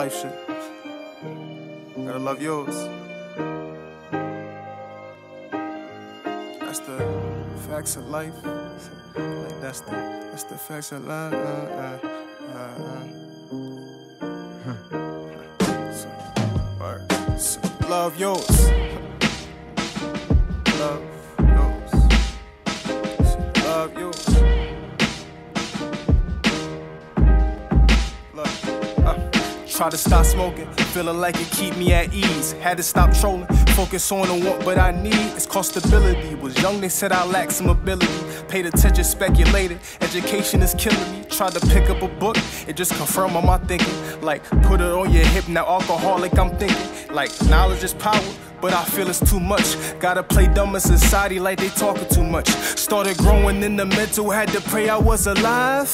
life shit. Gotta love yours. That's the facts of life. Like that's the facts of life. So, love yours. Love yours. Love yours. Try to stop smoking, feeling like it keep me at ease. Had to stop trolling, focus on the want what I need. It's called stability. Was young, they said I lacked some ability. Paid attention, speculated. Education is killing me. Tried to pick up a book, it just confirmed on my thinking. Like, put it on your hip, now alcoholic I'm thinking. Like, knowledge is power, but I feel it's too much. Gotta play dumb in society like they talking too much. Started growing in the mental, had to pray I was alive.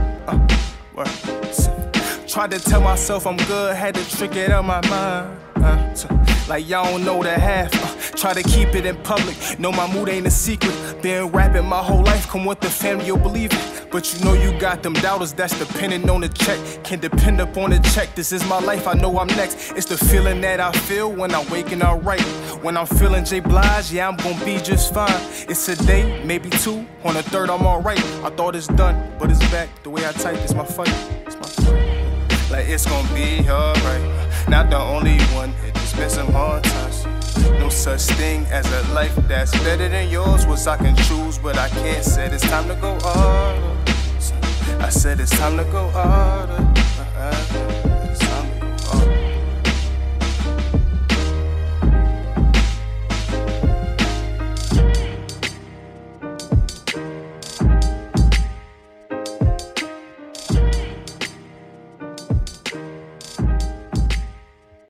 Tried to tell myself I'm good, had to trick it out my mind. Like y'all don't know the half. Try to keep it in public, know my mood ain't a secret. Been rapping my whole life, come with the family, you'll believe it. But you know you got them doubters that's dependent on the check. Can't depend upon the check, this is my life, I know I'm next. It's the feeling that I feel when I'm waking up right. When I'm feeling J. Blige, yeah, I'm gonna be just fine. It's a day, maybe two, on the third I'm alright. I thought it's done, but it's back. The way I type, it's my fight, it's my fight. Like it's gonna be alright. Not the only one, it just been some hard times. No such thing as a life that's better than yours. Was I can choose, but I can't. Said it's time to go harder. I said it's time to go harder.